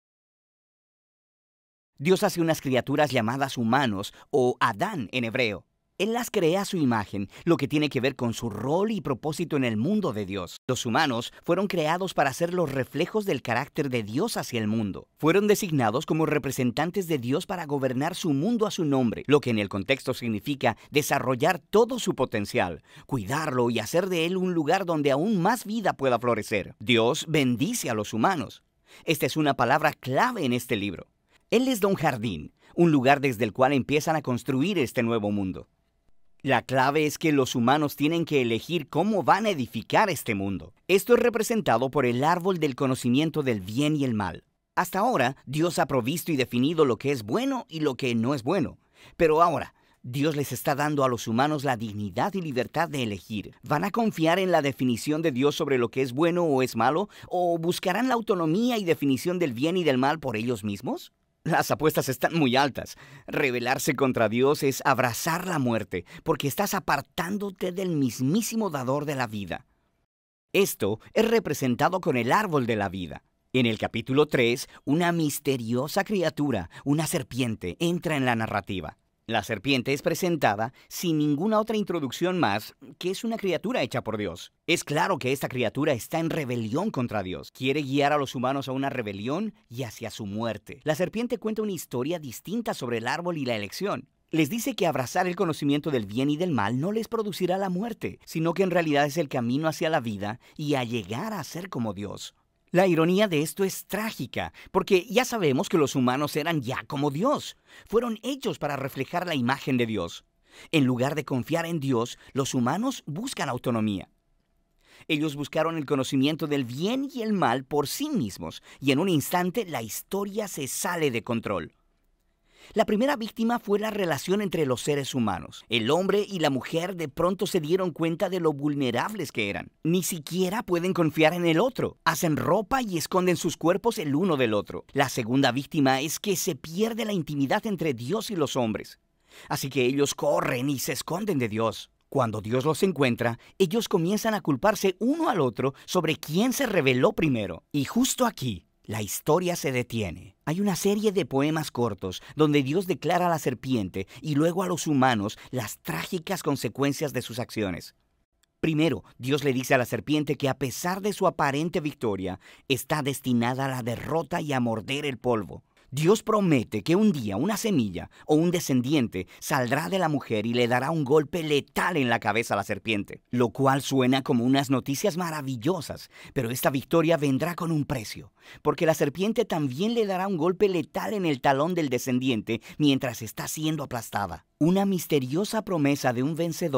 Dios hace unas criaturas llamadas humanos, o Adán en hebreo. Él las crea a su imagen, lo que tiene que ver con su rol y propósito en el mundo de Dios. Los humanos fueron creados para ser los reflejos del carácter de Dios hacia el mundo. Fueron designados como representantes de Dios para gobernar su mundo a su nombre, lo que en el contexto significa desarrollar todo su potencial, cuidarlo y hacer de él un lugar donde aún más vida pueda florecer. Dios bendice a los humanos. Esta es una palabra clave en este libro. Él les da un jardín, un lugar desde el cual empiezan a construir este nuevo mundo. La clave es que los humanos tienen que elegir cómo van a edificar este mundo. Esto es representado por el árbol del conocimiento del bien y el mal. Hasta ahora, Dios ha provisto y definido lo que es bueno y lo que no es bueno. Pero ahora, Dios les está dando a los humanos la dignidad y libertad de elegir. ¿Van a confiar en la definición de Dios sobre lo que es bueno o es malo? ¿O buscarán la autonomía y definición del bien y del mal por ellos mismos? Las apuestas están muy altas. Rebelarse contra Dios es abrazar la muerte, porque estás apartándote del mismísimo dador de la vida. Esto es representado con el árbol de la vida. En el capítulo tres, una misteriosa criatura, una serpiente, entra en la narrativa. La serpiente es presentada sin ninguna otra introducción más que es una criatura hecha por Dios. Es claro que esta criatura está en rebelión contra Dios. Quiere guiar a los humanos a una rebelión y hacia su muerte. La serpiente cuenta una historia distinta sobre el árbol y la elección. Les dice que abrazar el conocimiento del bien y del mal no les producirá la muerte, sino que en realidad es el camino hacia la vida y a llegar a ser como Dios. La ironía de esto es trágica, porque ya sabemos que los humanos eran ya como Dios. Fueron hechos para reflejar la imagen de Dios. En lugar de confiar en Dios, los humanos buscan autonomía. Ellos buscaron el conocimiento del bien y el mal por sí mismos, y en un instante la historia se sale de control. La primera víctima fue la relación entre los seres humanos. El hombre y la mujer de pronto se dieron cuenta de lo vulnerables que eran. Ni siquiera pueden confiar en el otro. Hacen ropa y esconden sus cuerpos el uno del otro. La segunda víctima es que se pierde la intimidad entre Dios y los hombres. Así que ellos corren y se esconden de Dios. Cuando Dios los encuentra, ellos comienzan a culparse uno al otro sobre quién se rebeló primero. Y justo aquí, la historia se detiene. Hay una serie de poemas cortos donde Dios declara a la serpiente y luego a los humanos las trágicas consecuencias de sus acciones. Primero, Dios le dice a la serpiente que a pesar de su aparente victoria, está destinada a la derrota y a morder el polvo. Dios promete que un día una semilla o un descendiente saldrá de la mujer y le dará un golpe letal en la cabeza a la serpiente, lo cual suena como unas noticias maravillosas, pero esta victoria vendrá con un precio, porque la serpiente también le dará un golpe letal en el talón del descendiente mientras está siendo aplastada. Una misteriosa promesa de un vencedor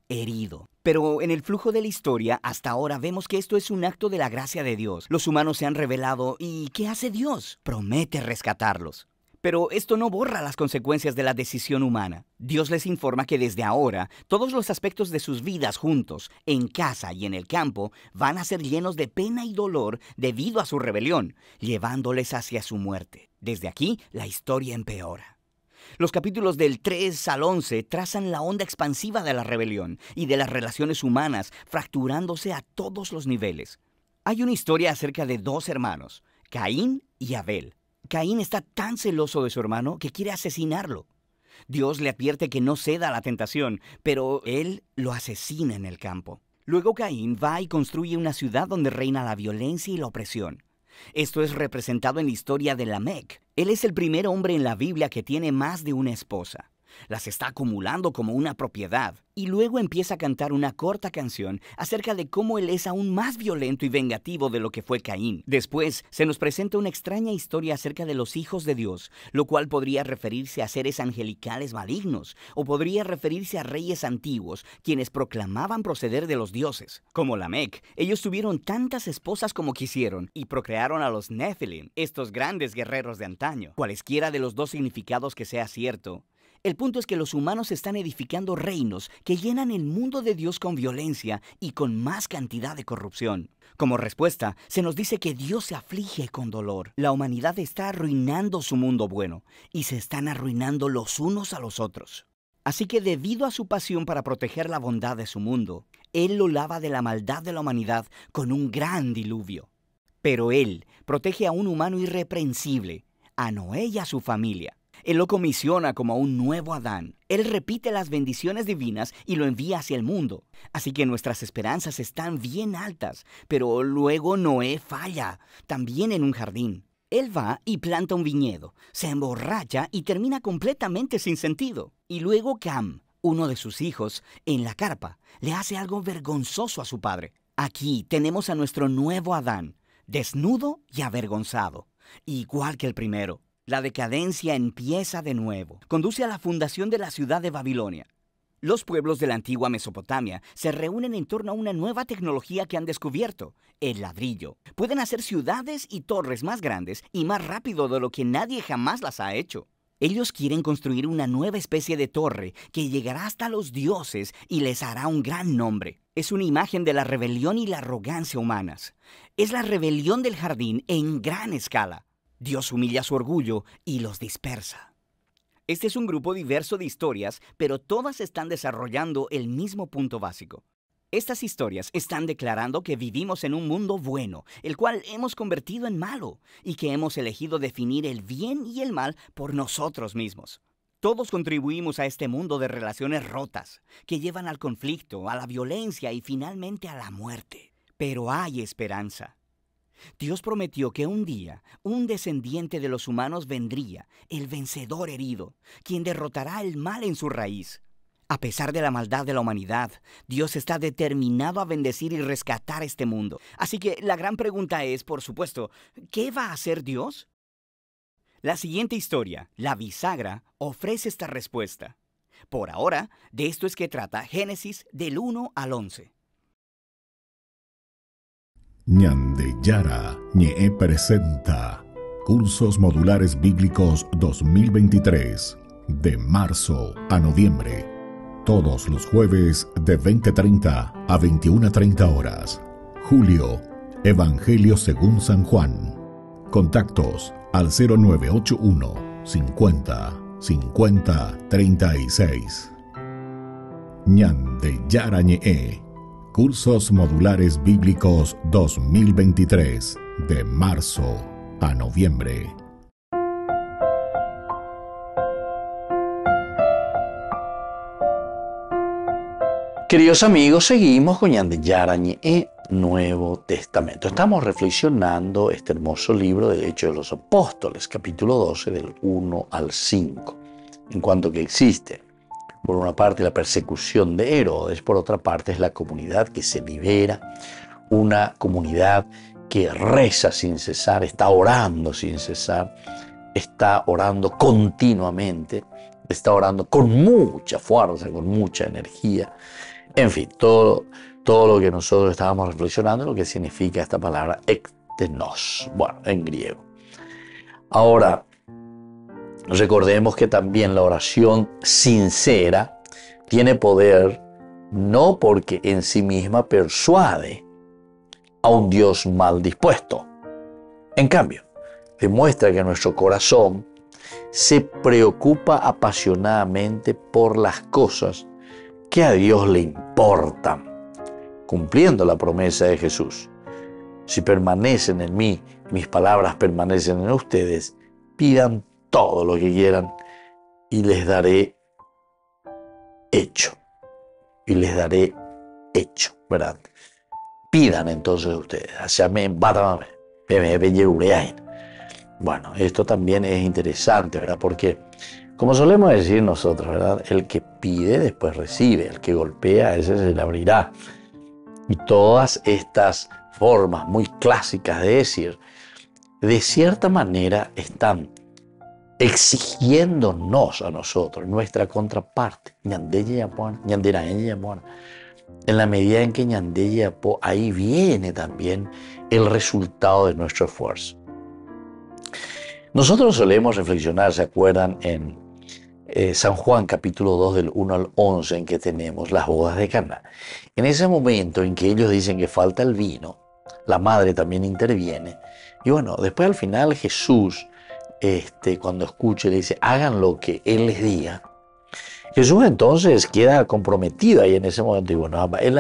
herido. Pero en el flujo de la historia, hasta ahora vemos que esto es un acto de la gracia de Dios. Los humanos se han rebelado y ¿qué hace Dios? Promete rescatarlos. Pero esto no borra las consecuencias de la decisión humana. Dios les informa que desde ahora, todos los aspectos de sus vidas juntos, en casa y en el campo, van a ser llenos de pena y dolor debido a su rebelión, llevándoles hacia su muerte. Desde aquí, la historia empeora. Los capítulos del tres al once trazan la onda expansiva de la rebelión y de las relaciones humanas, fracturándose a todos los niveles. Hay una historia acerca de dos hermanos, Caín y Abel. Caín está tan celoso de su hermano que quiere asesinarlo. Dios le advierte que no ceda a la tentación, pero él lo asesina en el campo. Luego Caín va y construye una ciudad donde reina la violencia y la opresión. Esto es representado en la historia de Lamec. Él es el primer hombre en la Biblia que tiene más de una esposa. Las está acumulando como una propiedad. Y luego empieza a cantar una corta canción acerca de cómo él es aún más violento y vengativo de lo que fue Caín. Después se nos presenta una extraña historia acerca de los hijos de Dios, lo cual podría referirse a seres angelicales malignos, o podría referirse a reyes antiguos, quienes proclamaban proceder de los dioses. Como Lamec, ellos tuvieron tantas esposas como quisieron, y procrearon a los Nephilim, estos grandes guerreros de antaño. Cualesquiera de los dos significados que sea cierto, el punto es que los humanos están edificando reinos que llenan el mundo de Dios con violencia y con más cantidad de corrupción. Como respuesta, se nos dice que Dios se aflige con dolor. La humanidad está arruinando su mundo bueno y se están arruinando los unos a los otros. Así que debido a su pasión para proteger la bondad de su mundo, Él lo lava de la maldad de la humanidad con un gran diluvio. Pero Él protege a un humano irreprensible, a Noé y a su familia. Él lo comisiona como a un nuevo Adán. Él repite las bendiciones divinas y lo envía hacia el mundo. Así que nuestras esperanzas están bien altas. Pero luego Noé falla, también en un jardín. Él va y planta un viñedo, se emborracha y termina completamente sin sentido. Y luego Cam, uno de sus hijos, en la carpa, le hace algo vergonzoso a su padre. Aquí tenemos a nuestro nuevo Adán, desnudo y avergonzado, igual que el primero. La decadencia empieza de nuevo. Conduce a la fundación de la ciudad de Babilonia. Los pueblos de la antigua Mesopotamia se reúnen en torno a una nueva tecnología que han descubierto, el ladrillo. Pueden hacer ciudades y torres más grandes y más rápido de lo que nadie jamás las ha hecho. Ellos quieren construir una nueva especie de torre que llegará hasta los dioses y les hará un gran nombre. Es una imagen de la rebelión y la arrogancia humanas. Es la rebelión del jardín en gran escala. Dios humilla su orgullo y los dispersa. Este es un grupo diverso de historias, pero todas están desarrollando el mismo punto básico. Estas historias están declarando que vivimos en un mundo bueno, el cual hemos convertido en malo, y que hemos elegido definir el bien y el mal por nosotros mismos. Todos contribuimos a este mundo de relaciones rotas, que llevan al conflicto, a la violencia y finalmente a la muerte. Pero hay esperanza. Dios prometió que un día un descendiente de los humanos vendría, el vencedor herido, quien derrotará el mal en su raíz. A pesar de la maldad de la humanidad, Dios está determinado a bendecir y rescatar este mundo. Así que la gran pregunta es, por supuesto, ¿qué va a hacer Dios? La siguiente historia, la bisagra, ofrece esta respuesta. Por ahora, de esto es que trata Génesis del uno al once. Ñandeyara Ñe presenta Cursos Modulares Bíblicos dos mil veintitrés, de marzo a noviembre, todos los jueves de veinte treinta a veintiuna treinta horas. Julio, Evangelio según San Juan. Contactos al cero nueve ocho uno, cincuenta, cincuenta, treinta y seis. Ñandeyara Ñe Cursos Modulares Bíblicos dos mil veintitrés, de marzo a noviembre. Queridos amigos, seguimos con Ñandeyara Ñe Nuevo Testamento. Estamos reflexionando este hermoso libro de Hechos de los Apóstoles, capítulo doce, del uno al cinco, en cuanto que existe. Por una parte, la persecución de Herodes, por otra parte, es la comunidad que se libera, una comunidad que reza sin cesar, está orando sin cesar, está orando continuamente, está orando con mucha fuerza, con mucha energía, En fin, todo, todo lo que nosotros estábamos reflexionando, lo que significa esta palabra ektenos, bueno, en griego. Ahora, recordemos que también la oración sincera tiene poder no porque en sí misma persuade a un Dios mal dispuesto. En cambio, demuestra que nuestro corazón se preocupa apasionadamente por las cosas que a Dios le importan, cumpliendo la promesa de Jesús. Si permanecen en mí, mis palabras permanecen en ustedes, pidan todo lo que quieran y les daré hecho. Y les daré hecho, ¿verdad? Pidan entonces ustedes. Bueno, esto también es interesante, ¿verdad? Porque, como solemos decir nosotros, ¿verdad? El que pide después recibe, el que golpea, ese se le abrirá. Y todas estas formas muy clásicas de decir, de cierta manera están exigiéndonos a nosotros, nuestra contraparte, en la medida en que ñandeye, ahí viene también el resultado de nuestro esfuerzo. Nosotros solemos reflexionar, ¿se acuerdan? En eh, San Juan capítulo dos del uno al once, en que tenemos las bodas de Caná. En ese momento en que ellos dicen que falta el vino, la madre también interviene. Y bueno, después al final Jesús, este, cuando escuche, le dice, hagan lo que Él les diga. Jesús entonces queda comprometido ahí en ese momento. Y bueno, él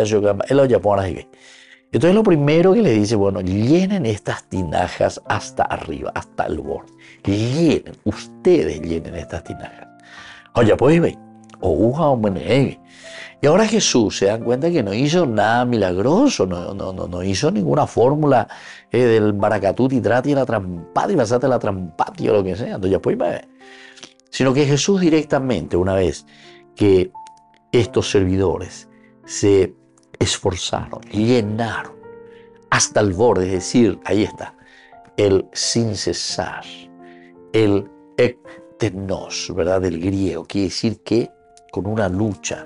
entonces lo primero que le dice, bueno, llenen estas tinajas hasta arriba, hasta el borde. Llenen, ustedes llenen estas tinajas. Oye, pues ve, o y ahora Jesús se dan cuenta que no hizo nada milagroso, no, no, no, no hizo ninguna fórmula eh, del baracatut y trati la trampata y pasate la trampata o lo que sea. Entonces, pues ve. Sino que Jesús directamente, una vez que estos servidores se esforzaron, llenaron hasta el borde, es decir, ahí está, el sin cesar, el ektenos, ¿verdad? Del griego, quiere decir que con una lucha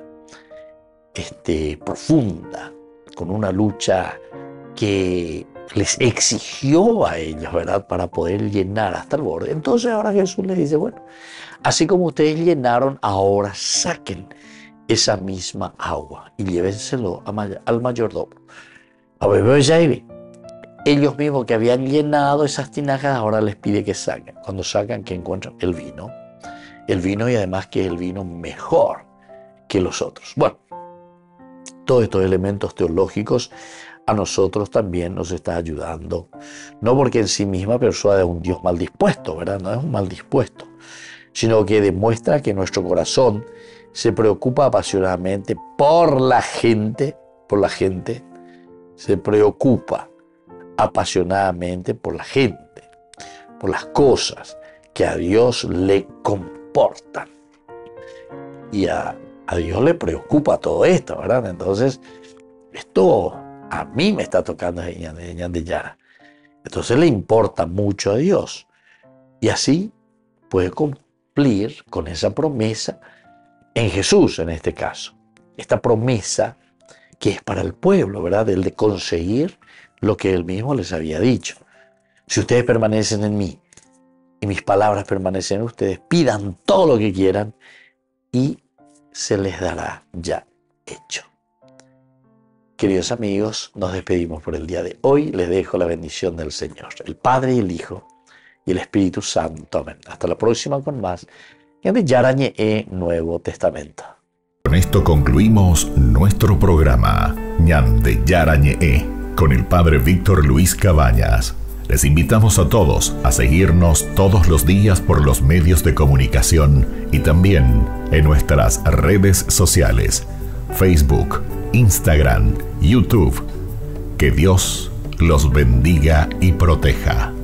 este, profunda, con una lucha que les exigió a ellos, ¿verdad? Para poder llenar hasta el borde. Entonces ahora Jesús les dice, bueno, así como ustedes llenaron, ahora saquen esa misma agua y llévenselo al mayordomo. A ver, ya ahí, ellos mismos que habían llenado esas tinajas, ahora les pide que saquen. Cuando sacan, que encuentran el vino. El vino y además que es el vino mejor que los otros. Bueno, todos estos elementos teológicos a nosotros también nos está ayudando. No porque en sí misma persuade a un Dios mal dispuesto, ¿verdad? No es un mal dispuesto, sino que demuestra que nuestro corazón se preocupa apasionadamente por la gente, por la gente, se preocupa apasionadamente por la gente, por las cosas que a Dios le comportan. Y a, a Dios le preocupa todo esto, ¿verdad? Entonces, esto a mí me está tocando de ñandeyara. Entonces le importa mucho a Dios. Y así puede cumplir con esa promesa en Jesús, en este caso. Esta promesa que es para el pueblo, ¿verdad? El de conseguir lo que Él mismo les había dicho. Si ustedes permanecen en mí y mis palabras permanecen en ustedes, pidan todo lo que quieran y se les dará ya hecho. Queridos amigos, nos despedimos por el día de hoy. Les dejo la bendición del Señor, el Padre y el Hijo y el Espíritu Santo. Amén. Hasta la próxima con más ñandeyarañe e Nuevo Testamento. Con esto concluimos nuestro programa ñandeyarañe e con el Padre Víctor Luis Cabañas. Les invitamos a todos a seguirnos todos los días por los medios de comunicación y también en nuestras redes sociales, Facebook, Instagram, YouTube. Que Dios los bendiga y proteja.